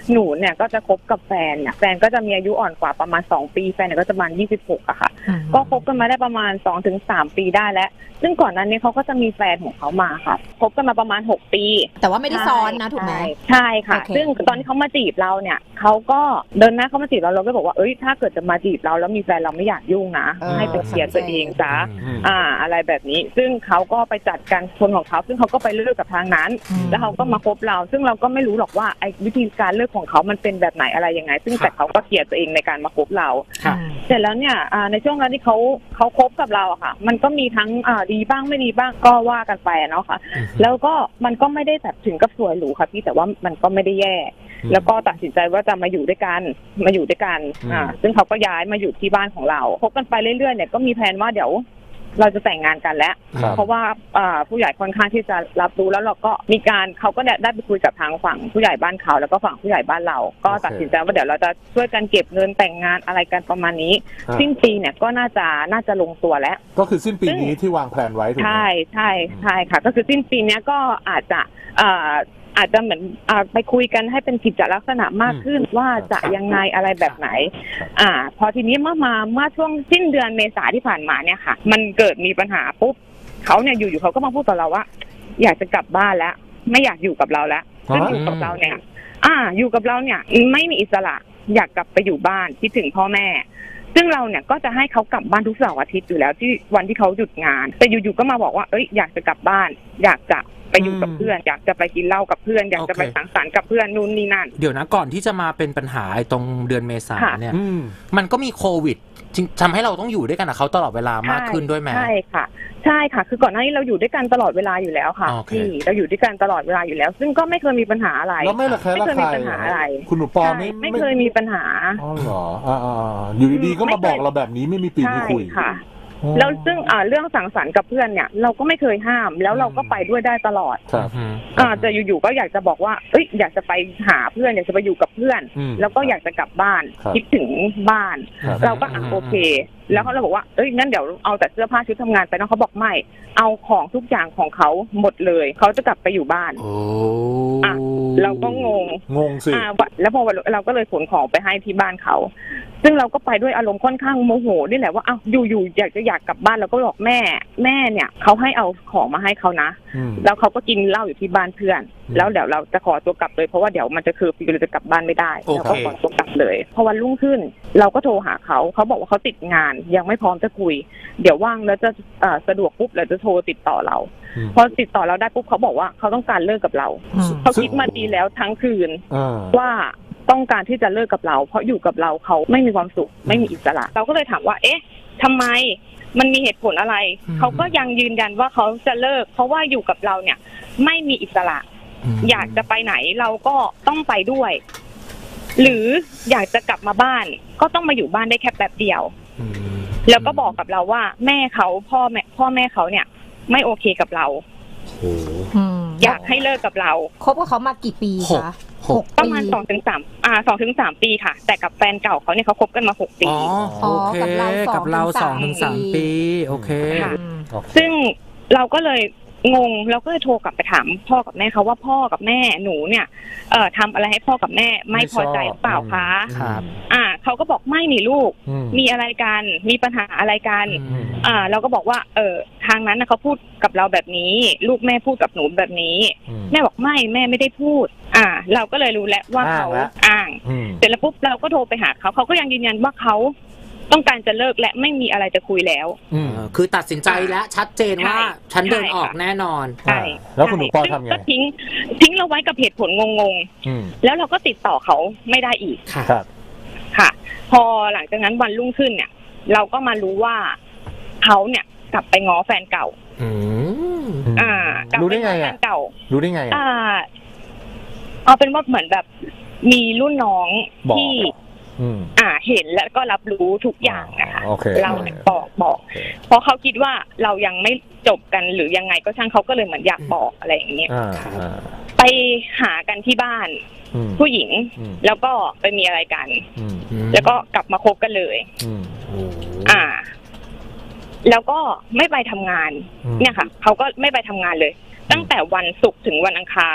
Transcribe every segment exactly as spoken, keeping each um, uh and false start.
หนูเนี่ยก็จะคบกับแฟนเนี่ยแฟนก็จะมีอายุอ่อนกว่าประมาณสองปีแฟนเนี่ยก็จะประมาณยี่สิบหกอะค่ะก็คบกันมาได้ประมาณ สองถึงสาม ปีได้แล้วซึ่งก่อนนั้นเนี่ยเขาก็จะมีแฟนของเขามาค่ะคบกันมาประมาณหกปีแต่ว่าไม่ได้ซ้อนนะถูกไหมใช่ค่ะซึ่งตอนที่เขามาจีบเราเนี่ยเขาก็เดินหน้าเขามาจีบเราเราก็บอกว่าเอ้ยถ้าเกิดจะมาจีบเราแล้วมีแฟนเราไม่อยากยุ่งนะให้ไปเคลียร์ตัวเองจ้าอ่าอะไรแบบนี้ซึ่งเขาก็ไปจัดการคนของเขาซึ่งเขาก็ไปเลิกกับทางนั้นแล้วเขาก็มาคบเราซึ่งเราก็ไม่รู้หรอกว่าไอ้วิธีการเลิกของเขามันเป็นแบบไหนอะไรยังไงซึ่งแต่เขาก็เคลียร์ตัวเองในการมาคบเราเสร็จแล้วเนี่ยในช่วงนั้นที่เขาเขาคบกับเราอะค่ะมันก็มีทั้งดีบ้างไม่ดีบ้างก็ว่ากันไปเนาะค่ะแล้วก็มันก็ไม่ได้แบบถึงกับสวยหรูค่ะพี่แต่ว่ามันก็ไม่ได้แย่แล้วก็ตัดสินใจว่าจะมาอยู่ด้วยกันมาอยู่ด้วยกันอ่าซึ่งเขาก็ย้ายมาอยู่ที่บ้านของเราคบกันไปเรื่อยๆเนี่ยก็มีแผนว่าเดี๋ยวเราจะแต่งงานกันแล้วเพราะว่าผู้ใหญ่ค่อนข้างที่จะรับรู้แล้วเราก็มีการเขาก็ได้ไปคุยกับทางฝั่งผู้ใหญ่บ้านเขาแล้วก็ฝั่งผู้ใหญ่บ้านเราก็ตัดสินใจว่าเดี๋ยวเราจะช่วยกันเก็บเงินแต่งงานอะไรกันประมาณนี้สิ้นปีเนี่ยก็น่าจะน่าจะลงตัวแล้วก็คือสิ้นปีนี้ที่วางแผนไว้ถูกไหมใช่ใช่ใช่ค่ะก็คือสิ้นปีนี้ก็อาจจะอาจจะเหมือนไปคุยกันให้เป็นกิจลักษณะมากขึ้นว่าจะยังไงอะไรแบบไหนอ่าพอทีนี้เมื่อมาเมื่อช่วงสิ้นเดือนเมษาที่ผ่านมาเนี่ยค่ะมันเกิดมีปัญหาปุ๊บเขาเนี่ยอยู่ๆเขาก็มาพูดกับเราว่าอยากจะกลับบ้านแล้วไม่อยากอยู่กับเราแล้วซึ่งอยู่กับเราเนี่ยอ่าอยู่กับเราเนี่ยไม่มีอิสระอยากกลับไปอยู่บ้านคิดถึงพ่อแม่ซึ่งเราเนี่ยก็จะให้เขากลับบ้านทุกเสาร์อาทิตย์อยู่แล้วที่วันที่เขาหยุดงานแต่อยู่ๆก็มาบอกว่าเอ้ยอยากจะกลับบ้านอยากจะไปอยู่กับเพื่อนอยากจะไปกินเหล้ากับเพื่อนอยากจะไปสังสรรค์กับเพื่อนนู่นนี่นั่นเดี๋ยวนะก่อนที่จะมาเป็นปัญหาตรงเดือนเมษาเนี่ยมันก็มีโควิดทำให้เราต้องอยู่ด้วยกันกับเขาตลอดเวลามากขึ้นด้วยไหมใช่ค่ะใช่ค่ะคือก่อนหน้านี้เราอยู่ด้วยกันตลอดเวลาอยู่แล้วค่ะที่เราอยู่ด้วยกันตลอดเวลาอยู่แล้วซึ่งก็ไม่เคยมีปัญหาอะไรแล้วไม่ละแคะละคายคุณหนูปอไม่ไม่เคยมีปัญหาอ๋อเหรออ่าอยู่ดีๆก็มาบอกเราแบบนี้ไม่มีปีไม่คุยค่ะแล้วซึ่งอ่าเรื่องสังสรรค์กับเพื่อนเนี่ยเราก็ไม่เคยห้ามแล้วเราก็ไปด้วยได้ตลอดครับอ่าจะอยู่ๆก็อยากจะบอกว่าเอ้ยอยากจะไปหาเพื่อนอยากจะไปอยู่กับเพื่อนแล้วก็อยากจะกลับบ้านคิดถึงบ้านเราก็อ่ะโอเคแล้วเขาเลยบอกว่าเอ้ยงั้นเดี๋ยวเอาแต่เสื้อผ้าชุดทำงานไปน้องเขาบอกไม่เอาของทุกอย่างของเขาหมดเลยเขาจะกลับไปอยู่บ้านอ่ะเราก็งงงงสิอ่าแล้วพอเราก็เลยขนของไปให้ที่บ้านเขาซึ่งเราก็ไปด้วยอารมณ์ค่อนข้างโมโหนี่แหละว่าอ้าวอยู่ๆอยากจะอยากกลับบ้านเราก็บอกแม่แม่เนี่ยเขาให้เอาของมาให้เขานะแล้วเขาก็กินเหล้าอยู่ที่บ้านเพื่อนแล้วเดี๋ยวเราจะขอตัวกลับเลยเพราะว่าเดี๋ยวมันจะคือเราจะกลับบ้านไม่ได้เราก็ขอตัวกลับเลยพอวันรุ่งขึ้นเราก็โทรหาเขาเขาบอกว่าเขาติดงานยังไม่พร้อมจะคุยเดี๋ยวว่างแล้วจะสะดวกปุ๊บเราจะโทรติดต่อเราพอติดต่อเราได้ปุ๊บเขาบอกว่าเขาต้องการเลิกกับเราเขาคิดมาดีแล้วทั้งคืนว่าต้องการที่จะเลิกกับเราเพราะอยู่กับเราเขาไม่มีความสุขไม่มีอิสระเราก็เลยถามว่าเอ๊ะทำไมมันมีเหตุผลอะไรเขาก็ยังยืนยันว่าเขาจะเลิกเพราะว่าอยู่กับเราเนี่ยไม่มีอิสระอยากจะไปไหนเราก็ต้องไปด้วยหรืออยากจะกลับมาบ้านก็ต้องมาอยู่บ้านได้แค่แป๊บเดียวแล้วก็บอกกับเราว่าแม่เขาพ่อแม่พ่อแม่เขาเนี่ยไม่โอเคกับเราอยากให้เลิกกับเราคบกับเขามากี่ปีคะประมาณสองถึงสามอ่าสองถึงสามปีค่ะแต่กับแฟนเก่าเขาเนี่ยเขาคบกันมาหกปีอ๋อโอเคกับเราสองถึงสามปีโอเคซึ่งเราก็เลยงงเราก็เลยโทรกลับไปถามพ่อกับแม่เขาว่าพ่อกับแม่หนูเนี่ยเอ่อทำอะไรให้พ่อกับแม่ไม่พอใจเปล่าคะครับอ่าเขาก็บอกไม่นี่ลูกมีอะไรกันมีปัญหาอะไรกันอ่าเราก็บอกว่าเออทางนั้นนะเขาพูดกับเราแบบนี้ลูกแม่พูดกับหนูแบบนี้แม่บอกไม่แม่ไม่ได้พูดอ่าเราก็เลยรู้แล้วว่าเขาอ้างเสร็จแล้วปุ๊บเราก็โทรไปหาเขาเขาก็ยังยืนยันว่าเขาต้องการจะเลิกและไม่มีอะไรจะคุยแล้วคือตัดสินใจแล้วชัดเจนว่าฉันเดินออกแน่นอนใช่แล้วคุณหนูปอทำไงก็ทิ้งทิ้งเราไว้กับเหตุผลงงๆแล้วเราก็ติดต่อเขาไม่ได้อีกครับค่ะพอหลังจากนั้นวันรุ่งขึ้นเนี่ยเราก็มารู้ว่าเขาเนี่ยกลับไปง้อแฟนเก่าอ่ากลับไปง้อแฟนเก่ารู้ได้ไงอ่าเอาเป็นว่าเหมือนแบบมีรุ่นน้องที่อ่าเห็นแล้วก็รับรู้ทุกอย่างนะคะเราบอกบอกเพราะเขาคิดว่าเรายังไม่จบกันหรือยังไงก็ช่างเขาก็เลยเหมือนอยากบอกอะไรอย่างเงี้ยไปหากันที่บ้านผู้หญิงแล้วก็ไปมีอะไรกันแล้วก็กลับมาคบกันเลยอ่าแล้วก็ไม่ไปทำงานเนี่ยค่ะเขาก็ไม่ไปทำงานเลยตั้งแต่วันศุกร์ถึงวันอังคาร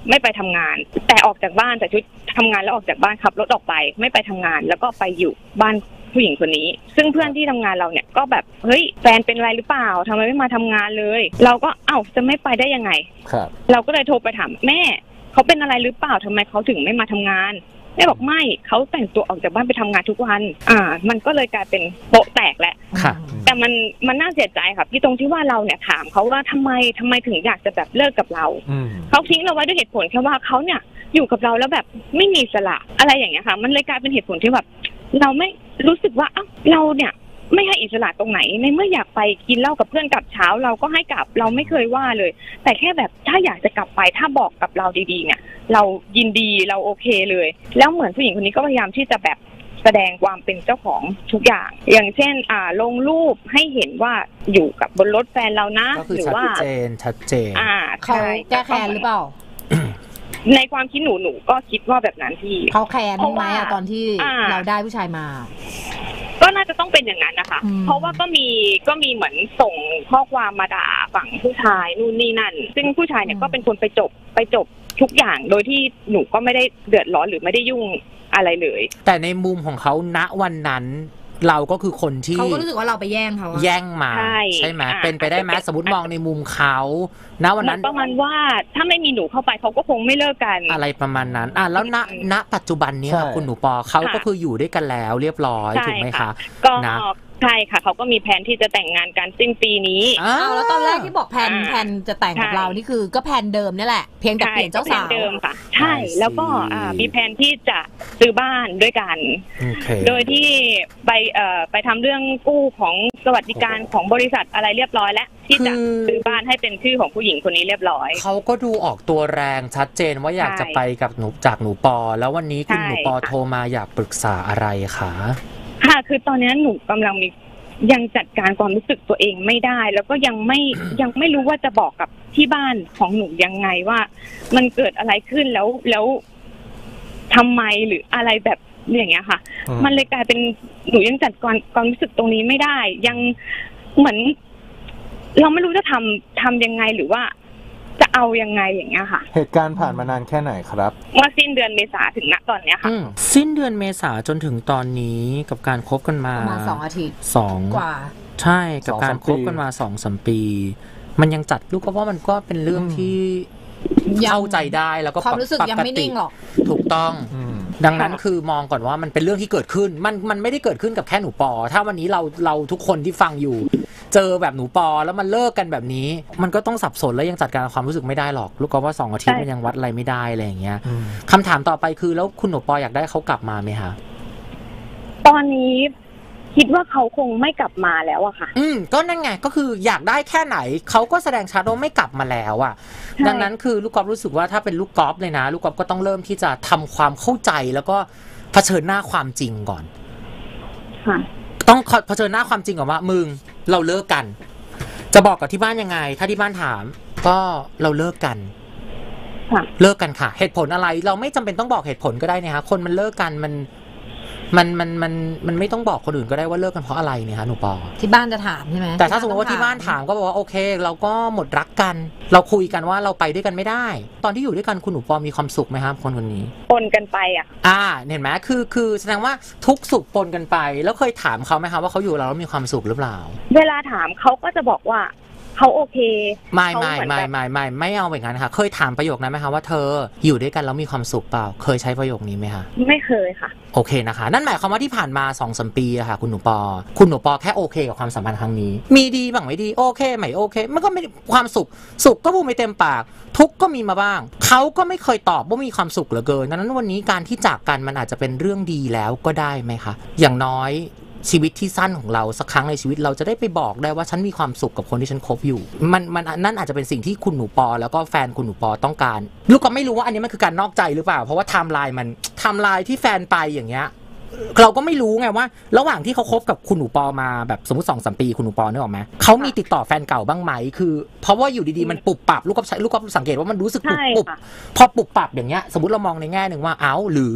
ไม่ไปทำงานแต่ออกจากบ้านแต่ชุดทำงานแล้วออกจากบ้านขับรถออกไปไม่ไปทำงานแล้วก็ไปอยู่บ้านผู้หญิงคนนี้ซึ่งเพื่อนที่ทำงานเราเนี่ยก็แบบเฮ้ยแฟนเป็นอะไรหรือเปล่าทำไมไม่มาทำงานเลยเราก็เอ้าจะไม่ไปได้ยังไงครับเราก็เลยโทรไปถามแม่เขาเป็นอะไรหรือเปล่าทำไมเขาถึงไม่มาทำงานแม่บอกไม่เขาแต่งตัวออกจากบ้านไปทำงานทุกวันอ่ามันก็เลยกลายเป็นโป๊ะแตกแหละแต่มันมันน่าเสียใจค่ะพี่ตรงที่ว่าเราเนี่ยถามเขาว่าทำไมทำไมถึงอยากจะแบบเลิกกับเราเขาทิ้งเราไว้ด้วยเหตุผลแค่ว่าเขาเนี่ยอยู่กับเราแล้วแบบไม่มีอิสระอะไรอย่างเงี้ยค่ะมันเลยกลายเป็นเหตุผลที่แบบเราไม่รู้สึกว่าอ้าวเราเนี่ยไม่ให้อิสระตรงไหนในเมื่ออยากไปกินเหล้ากับเพื่อนกลับเช้าเราก็ให้กลับเราไม่เคยว่าเลยแต่แค่แบบถ้าอยากจะกลับไปถ้าบอกกับเราดีๆเนี่ยเรายินดีเราโอเคเลยแล้วเหมือนผู้หญิงคนนี้ก็พยายามที่จะแบบแสดงความเป็นเจ้าของทุกอย่างอย่างเช่นอ่าลงรูปให้เห็นว่าอยู่กับบนรถแฟนเรานะหรือว่าชัดเจนชัดเจนอ่าเขาแก้แค้นหรือเปล่าในความคิดหนูหนูก็คิดว่าแบบนั้นพี่เขาแค้นไหมอะตอนที่เราได้ผู้ชายมาก็น่าจะต้องเป็นอย่างนั้นนะคะเพราะว่าก็มีก็มีเหมือนส่งข้อความมาด่าฝั่งผู้ชายนู่นนี่นั่นซึ่งผู้ชายเนี่ยก็เป็นคนไปจบไปจบทุกอย่างโดยที่หนูก็ไม่ได้เดือดร้อนหรือไม่ได้ยุ่งอะไรเลยแต่ในมุมของเขาณวันนั้นเราก็คือคนที่เขาก็รู้สึกว่าเราไปแย่งเขาแย่งมาใช่ไหมเป็นไปได้ไหมสมมติมองในมุมเขาณวันนั้นประมาณว่าถ้าไม่มีหนูเข้าไปเขาก็คงไม่เลิกกันอะไรประมาณนั้นอ่ะแล้วณณปัจจุบันนี้คุณหนูปอเขาก็คืออยู่ด้วยกันแล้วเรียบร้อยถูกไหมคะก็ใช่ค่ะเขาก็มีแผนที่จะแต่งงานกันสิ้นปีนี้อ้าวแล้วตอนแรกที่บอกแผนแผนจะแต่งกับเรานี่คือก็แผนเดิมนี่แหละเพียงแต่เปลี่ยนเจ้าสาวเดิมค่ะใช่แล้วก็มีแผนที่จะซื้อบ้านด้วยกันโดยที่ไปเอ่อไปทำเรื่องกู้ของสวัสดิการของบริษัทอะไรเรียบร้อยแล้วที่จะซื้อบ้านให้เป็นชื่อของผู้หญิงคนนี้เรียบร้อยเขาก็ดูออกตัวแรงชัดเจนว่าอยากจะไปกับหนูจากหนูปอแล้ววันนี้คุณหนูปอโทรมาอยากปรึกษาอะไรคะค่ะคือตอนนี้หนูกำลังมียังจัดการความรู้สึกตัวเองไม่ได้แล้วก็ยังไม่ยังไม่รู้ว่าจะบอกกับที่บ้านของหนูยังไงว่ามันเกิดอะไรขึ้นแล้วแล้วทำไมหรืออะไรแบบอย่างเงี้ยค่ะมันเลยกลายเป็นหนูยังจัดการความรู้สึกตรงนี้ไม่ได้ยังเหมือนเราไม่รู้จะทำทำยังไงหรือว่าจะเอายังไงอย่างเงี้ยค่ะเหตุการณ์ผ่านมานานแค่ไหนครับเมื่อสิ้นเดือนเมษาถึงณตอนเนี้ยค่ะสิ้นเดือนเมษาจนถึงตอนนี้กับการคบกันมาประมาณสองอาทิตย์สองกว่าใช่กับการคบกันมาสองสามปีมันยังจัดลูกก็ว่ามันก็เป็นเรื่องที่เข้าใจได้แล้วก็ความรู้สึกยังไม่นิ่งหรอกถูกต้องดังนั้นคือมองก่อนว่ามันเป็นเรื่องที่เกิดขึ้นมันมันไม่ได้เกิดขึ้นกับแค่หนูปอถ้าวันนี้เราเราทุกคนที่ฟังอยู่เจอแบบหนูปอแล้วมันเลิกกันแบบนี้มันก็ต้องสับสนแล้วยังจัดการความรู้สึกไม่ได้หรอกลูกก็ว่าสองอาทิตย์มันยังวัดอะไรไม่ได้อะไรอย่างเงี้ยคำถามต่อไปคือแล้วคุณหนูปออยากได้เขากลับมาไหมคะตอนนี้คิดว่าเขาคงไม่กลับมาแล้วอะค่ะอืมก็นั่นไงก็คืออยากได้แค่ไหนเขาก็แสดงชัดว่าไม่กลับมาแล้วอะดังนั้นคือลูกกอล์ฟรู้สึกว่าถ้าเป็นลูกกอล์ฟเลยนะลูกกอล์ฟก็ต้องเริ่มที่จะทำความเข้าใจแล้วก็เผชิญหน้าความจริงก่อนค่ะต้องเผชิญหน้าความจริงก่อนว่ามึงเราเลิกกันจะบอกกับที่บ้านยังไงถ้าที่บ้านถามก็เราเลิกกันเลิกกันค่ะเหตุผลอะไรเราไม่จำเป็นต้องบอกเหตุผลก็ได้นะคะคนมันเลิกกันมันมันมันมันมันไม่ต้องบอกคนอื่นก็ได้ว่าเลิกกันเพราะอะไรเนี่ยคะหนูปอที่บ้านจะถามใช่ไหมแต่ถ้าสมมติว่าที่บ้านถามก็บอกว่าโอเคเราก็หมดรักกันเราคุยกันว่าเราไปด้วยกันไม่ได้ตอนที่อยู่ด้วยกันคุณหนูปอมีความสุขไหมครับคนคนนี้ปนกันไปอ่ะอ่าเห็นไหมคือคือแสดงว่าทุกสุขปนกันไปแล้วเคยถามเขาไหมคะว่าเขาอยู่เราแล้วมีความสุขหรือเปล่าเวลาถามเขาก็จะบอกว่าเขาโอเคไม่ไม่ไม่ไม่ไม่ไม่เอาแบบนั้นค่ะเคยถามประโยคนั้นไหมคะว่าเธออยู่ด้วยกันแล้วมีความสุขเปล่าเคยใช้ประโยคนี้ไหมคะไม่เคยค่ะโอเคนะคะนั่นหมายความว่าที่ผ่านมา สองถึงสาม ปีอะค่ะคุณหนูปอคุณหนูปอแค่โอเคกับความสัมพันธ์ครั้งนี้มีดีบ้างไม่ดีโอเคไม่โอเคมันก็ไม่ความสุขสุขก็พูดไม่เต็มปากทุกก็มีมาบ้างเขาก็ไม่เคยตอบว่ามีความสุขเหลือเกินดังนั้นวันนี้การที่จากกันมันอาจจะเป็นเรื่องดีแล้วก็ได้ไหมคะอย่างน้อยชีวิตที่สั้นของเราสักครั้งในชีวิตเราจะได้ไปบอกได้ว่าฉันมีความสุขกับคนที่ฉันคบอยู่มันมันนั่นอาจจะเป็นสิ่งที่คุณหนูปอแล้วก็แฟนคุณหนูปอต้องการลูกก็ไม่รู้ว่าอันนี้มันคือการนอกใจหรือเปล่าเพราะว่าไทม์ไลน์มันไทม์ไลน์ที่แฟนไปอย่างเงี้ยเราก็ไม่รู้ไงว่าระหว่างที่เขาคบกับคุณหนูปอมาแบบสมมติ สองถึงสาม ปีคุณหนูปอนึกออกไหมเขามีติดต่อแฟนเก่าบ้างไหมคือเพราะว่าอยู่ดีๆมันปุบปับลูกก็ใช้ลูกก็สังเกตว่ามันรู้สึกปุบปุบพอปุบปับอย่างเงี้ยสมมติเรามองในแง่นึงว่าเอ้าหรือ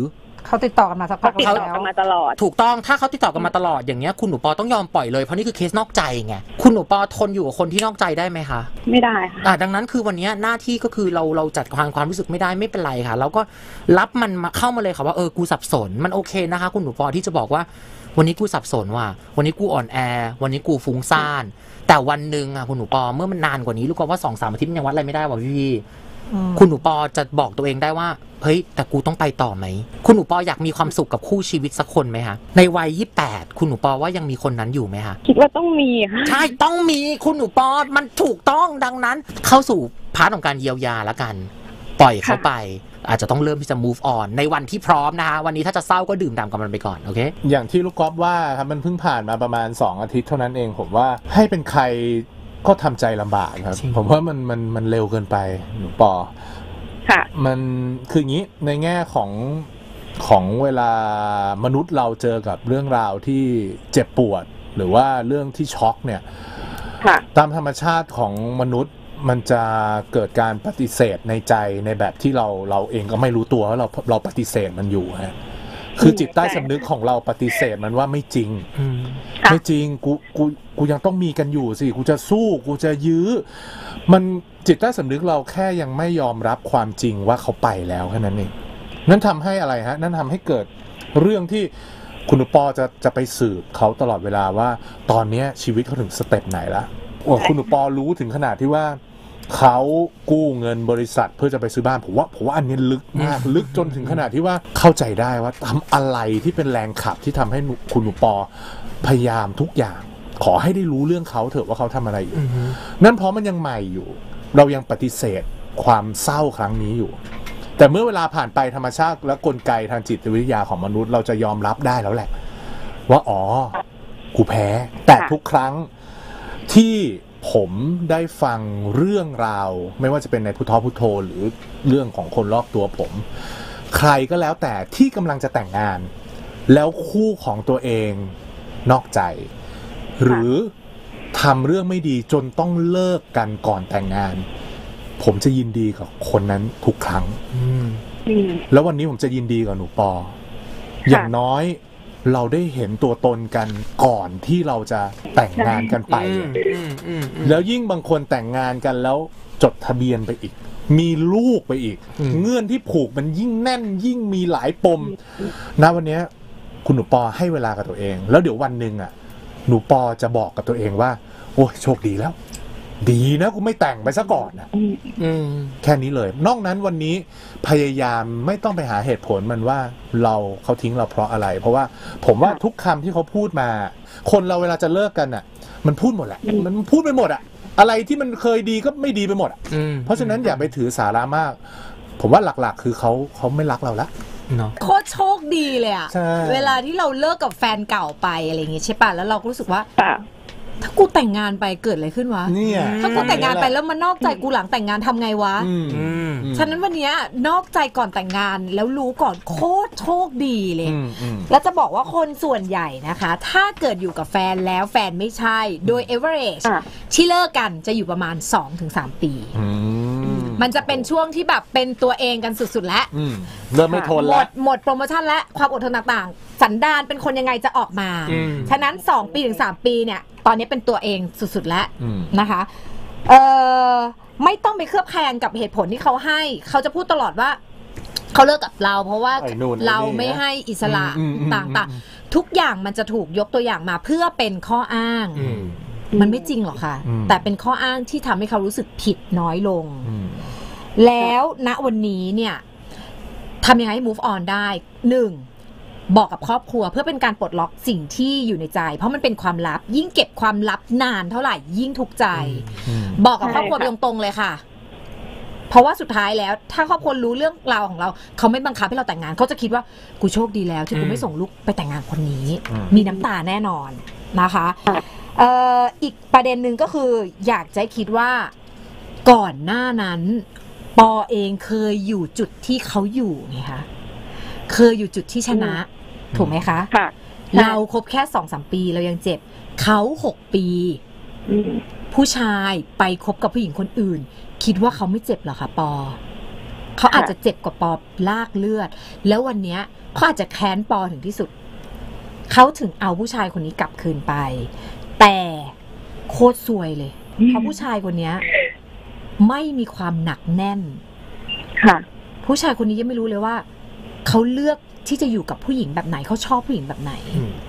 เขาติดต่อกันมาสักพักติดแล้วต่อกันมาตลอดถูกต้องถ้าเขาติดต่อกันมาตลอดอย่างเงี้ยคุณหนูปอต้องยอมปล่อยเลยเพราะนี่คือเคสนอกใจไงคุณหนูปอทนอยู่กับคนที่นอกใจได้ไหมคะไม่ได้ค่ะอ่าดังนั้นคือวันนี้หน้าที่ก็คือเราเราจัดการความรู้สึกไม่ได้ไม่เป็นไรค่ะแล้วก็รับมันมาเข้ามาเลยค่ะว่าเออกูสับสนมันโอเคนะคะคุณหนูปอที่จะบอกว่าวันนี้กูสับสนว่ะวันนี้กูอ่อนแอวันนี้กูฟุ้งซ่านแต่วันหนึ่งอ่ะคุณหนูปอเมื่อมันนานกว่านี้รู้ว่าสองสามอาทิตย์มันยังวัดอะไรไม่ได้ว่ะพี่คุณหนูปอจะบอกตัวเองได้ว่าเฮ้ยแต่กูต้องไปต่อไหมคุณหนูปออยากมีความสุขกับคู่ชีวิตสักคนไหมคะในวัยยี่สิบแปดคุณหนูปอว่ายังมีคนนั้นอยู่ไหมคะคิดว่าต้องมีค่ะใช่ต้องมีคุณหนูปอมันถูกต้องดังนั้นเข้าสู่พาร์ทของการเยียวยาแล้วกันปล่อยเขาไปอาจจะต้องเริ่มที่จะ move on ในวันที่พร้อมนะคะวันนี้ถ้าจะเศร้าก็ดื่มด่ำกับมันไปก่อนโอเคอย่างที่ลูกก๊อฟว่าครับมันเพิ่งผ่านมาประมาณสองอาทิตย์เท่านั้นเองผมว่าให้เป็นใครก็ทำใจลำบากครับผมว่ามันมันมันเร็วเกินไปหนูปอค่ะมันคืออย่างนี้ในแง่ของของเวลามนุษย์เราเจอกับเรื่องราวที่เจ็บปวดหรือว่าเรื่องที่ช็อกเนี่ยตามธรรมชาติของมนุษย์มันจะเกิดการปฏิเสธในใจในแบบที่เราเราเองก็ไม่รู้ตัวว่าเราเราปฏิเสธมันอยู่ฮะคือจิตใต้สำนึกของเราปฏิเสธมันว่าไม่จริงไม่จริงกูกูกูยังต้องมีกันอยู่สิกูจะสู้กูจะยื้อมันจิตใต้สำนึกเราแค่ยังไม่ยอมรับความจริงว่าเขาไปแล้วแค่นั้นเองนั่นทำให้อะไรฮะนั่นทำให้เกิดเรื่องที่คุณปอจะจะไปสืบเขาตลอดเวลาว่าตอนนี้ชีวิตเขาถึงสเต็ปไหนละคุณปอรู้ถึงขนาดที่ว่าเขากู้เงินบริษัทเพื่อจะไปซื้อบ้านผมว่าผมว่าอันนี้ลึกมากลึกจนถึงขนาดที่ว่าเข้าใจได้ว่าทำอะไรที่เป็นแรงขับที่ทำให้คุณปอพยายามทุกอย่างขอให้ได้รู้เรื่องเขาเถอะว่าเขาทำอะไรอยู่นั่นเพราะมันยังใหม่อยู่เรายังปฏิเสธความเศร้าครั้งนี้อยู่แต่เมื่อเวลาผ่านไปธรรมชาติและกลไกทางจิตวิทยาของมนุษย์เราจะยอมรับได้แล้วแหละว่าอ๋อกูแพ้แต่ทุกครั้งที่ผมได้ฟังเรื่องราวไม่ว่าจะเป็นในพุทธพุทโธหรือเรื่องของคนรอบตัวผมใครก็แล้วแต่ที่กำลังจะแต่งงานแล้วคู่ของตัวเองนอกใจหรือทำเรื่องไม่ดีจนต้องเลิกกันก่อนแต่งงานผมจะยินดีกับคนนั้นทุกครั้งแล้ววันนี้ผมจะยินดีกับหนูปออย่างน้อยเราได้เห็นตัวตนกันก่อนที่เราจะแต่งงานกันไปแล้วยิ่งบางคนแต่งงานกันแล้วจดทะเบียนไปอีกมีลูกไปอีกเงื่อนที่ผูกมันยิ่งแน่นยิ่งมีหลายปมนะวันนี้คุณหนูปอให้เวลากับตัวเองแล้วเดี๋ยววันหนึ่งอ่ะหนูปอจะบอกกับตัวเองว่าโอ้ยโชคดีแล้วดีนะกูไม่แต่งไปซะก่อนนะแค่นี้เลยนอกนั้นวันนี้พยายามไม่ต้องไปหาเหตุผลมันว่าเราเขาทิ้งเราเพราะอะไรเพราะว่าผมว่าทุกคำที่เขาพูดมาคนเราเวลาจะเลิกกันอ่ะมันพูดหมดแหละมันพูดไปหมดอ่ะอะไรที่มันเคยดีก็ไม่ดีไปหมดอ่ะเพราะฉะนั้นอย่าไปถือสาระมากผมว่าหลักๆคือเขาเขาไม่รักเราละโคตรโชคดีเลยอ่ะเวลาที่เราเลิกกับแฟนเก่าไปอะไรอย่างงี้ใช่ป่ะแล้วเราก็รู้สึกว่าถ้ากูแต่งงานไปเกิดอะไรขึ้นวะถ้ากูแต่งงานไปแล้วมันนอกใจกูหลังแต่งงานทำไงวะฉะนั้นวันนี้นอกใจก่อนแต่งงานแล้วรู้ก่อนโคตรโชคดีเลยแล้วจะบอกว่าคนส่วนใหญ่นะคะถ้าเกิดอยู่กับแฟนแล้วแฟนไม่ใช่โดย average ที่เลิกกันจะอยู่ประมาณ สองถึงสาม ปีมันจะเป็นช่วงที่แบบเป็นตัวเองกันสุดๆแล้วเริ่มไม่ทนแล้วหมดหมดโปรโมชั่นและความอดทนต่างๆสันดานเป็นคนยังไงจะออกมาฉะนั้นสองปีถึงสามปีเนี่ยตอนนี้เป็นตัวเองสุดๆแล้วนะคะเอ่อไม่ต้องไปเคลือบแคลงกับเหตุผลที่เขาให้เขาจะพูดตลอดว่าเขาเลิกกับเราเพราะว่าเราไม่ให้อิสระต่างๆทุกอย่างมันจะถูกยกตัวอย่างมาเพื่อเป็นข้ออ้างมันไม่จริงหรอกค่ะแต่เป็นข้ออ้างที่ทำให้เขารู้สึกผิดน้อยลงแล้วณวันนี้เนี่ยทำยังไงให้ move on ได้หนึ่งบอกกับครอบครัวเพื่อเป็นการปลดล็อกสิ่งที่อยู่ในใจเพราะมันเป็นความลับยิ่งเก็บความลับนานเท่าไหร่ยิ่งทุกข์ใจบอกกับครอบครัวตรงๆเลยค่ะเพราะว่าสุดท้ายแล้วถ้าครอบครัวรู้เรื่องราวของเราเขาไม่บังคับให้เราแต่งงานเขาจะคิดว่ากูโชคดีแล้วที่กูไม่ส่งลูกไปแต่งงานคนนี้มีน้ำตาแน่นอนนะคะเอ่ออีกประเด็นหนึ่งก็คืออยากจะคิดว่าก่อนหน้านั้นปอเองเคยอยู่จุดที่เขาอยู่ไงคะเคยอยู่จุดที่ชนะถูกไหมคะค่ะเราคบแค่สองสามปีเรายังเจ็บเขาหกปีผู้ชายไปคบกับผู้หญิงคนอื่นคิดว่าเขาไม่เจ็บหรอคะปอเขาอาจจะเจ็บกว่าปอลากเลือดแล้ววันเนี้ยเขาอาจจะแค้นปอถึงที่สุดเขาถึงเอาผู้ชายคนนี้กลับคืนไปแต่โคตรซวยเลยเพราะผู้ชายคนนี้ไม่มีความหนักแน่นค่ะผู้ชายคนนี้ยังไม่รู้เลยว่าเขาเลือกที่จะอยู่กับผู้หญิงแบบไหนเขาชอบผู้หญิงแบบไหน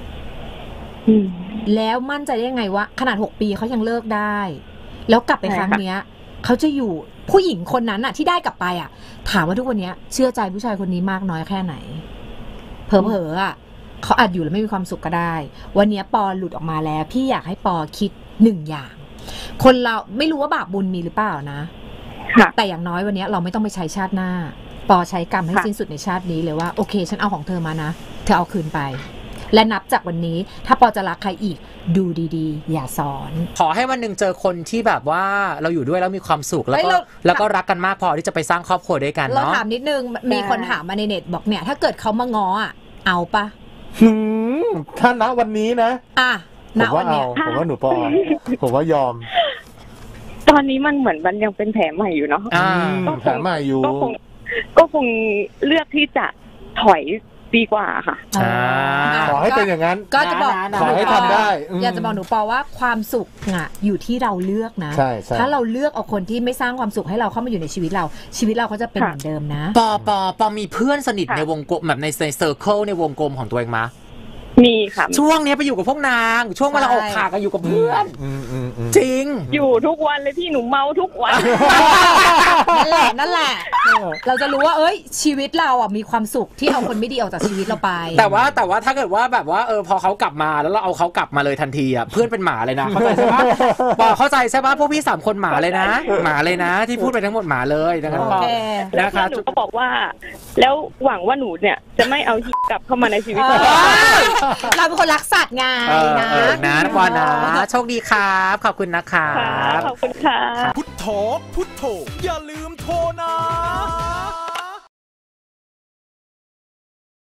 แล้วมั่นใจได้ยังไงว่าขนาดหกปีเขายังเลิกได้แล้วกลับไปครั้งเนี้ยเขาจะอยู่ผู้หญิงคนนั้นอะที่ได้กลับไปอะถามว่าทุกวันนี้เชื่อใจผู้ชายคนนี้มากน้อยแค่ไหนเผลอๆอะเขาอาจอยู่แล้วไม่มีความสุขก็ได้วันนี้ปอหลุดออกมาแล้วพี่อยากให้ปอคิดหนึ่งอย่างคนเราไม่รู้ว่าบาปบุญมีหรือเปล่านะแต่อย่างน้อยวันนี้เราไม่ต้องไปใช้ชาติหน้าปอใช้กรรมให้สิ้นสุดในชาตินี้เลยว่าโอเคฉันเอาของเธอมานะเธอเอาคืนไปและนับจากวันนี้ถ้าปอจะรักใครอีกดูดีๆอย่าสอนขอให้วันหนึ่งเจอคนที่แบบว่าเราอยู่ด้วยแล้วมีความสุขแล้วก็แล้วก็รักกันมากพอที่จะไปสร้างครอบครัวด้วยกันเนาะเราถามนิดนึงมีคนถามมาในเน็ตบอกเนี่ยถ้าเกิดเขามาง้ออ่ะเอาปะถ้าณวันนี้นะอ่ะผมว่าเอาผมว่าหนูปอผมว่ายอมตอนนี้มันเหมือนมันยังเป็นแผลใหม่อยู่เนาะแผลใหม่อยู่ก็คงก็คงเลือกที่จะถอยดีกว่าค่ะขอให้เป็นอย่างนั้นก็จะบอกขอให้ทำได้อยากจะบอกหนูปอว่าความสุขอ่ะอยู่ที่เราเลือกนะถ้าเราเลือกเอาคนที่ไม่สร้างความสุขให้เราเข้ามาอยู่ในชีวิตเราชีวิตเราก็จะเป็นเหมือนเดิมนะปอปอปอมีเพื่อนสนิทในวงกลมแบบในเซอร์เคิลในวงกลมของตัวเองมั้ยมีค่ะช่วงนี้ไปอยู่กับพวกนางช่วงเวลาอกหักก็อยู่กับเพื่อนจริงอยู่ทุกวันเลยพี่หนูเมาทุกวันนั่นแหละนั่นแหละเราจะรู้ว่าเอ้ยชีวิตเราอ่ะมีความสุขที่เอาคนไม่ดีออกจากชีวิตเราไปแต่ว่าแต่ว่าถ้าเกิดว่าแบบว่าเออพอเขากลับมาแล้วเราเอาเขากลับมาเลยทันทีอ่ะเพื่อนเป็นหมาเลยนะเข้าใจใช่ปะปอเข้าใจใช่ปะพวกพี่สามคนหมาเลยนะหมาเลยนะที่พูดไปทั้งหมดหมาเลยนะครับปอนะคะหนูก็บอกว่าแล้วหวังว่าหนูเนี่ยจะไม่เอากลับเข้ามาในชีวิตเราเป็นคนรักสัตว์ไงนะนะปอนะโชคดีครับขอบคุณนะครับขอบคุณค่ะพุทโธพุทโธอย่าลืมโทรนะ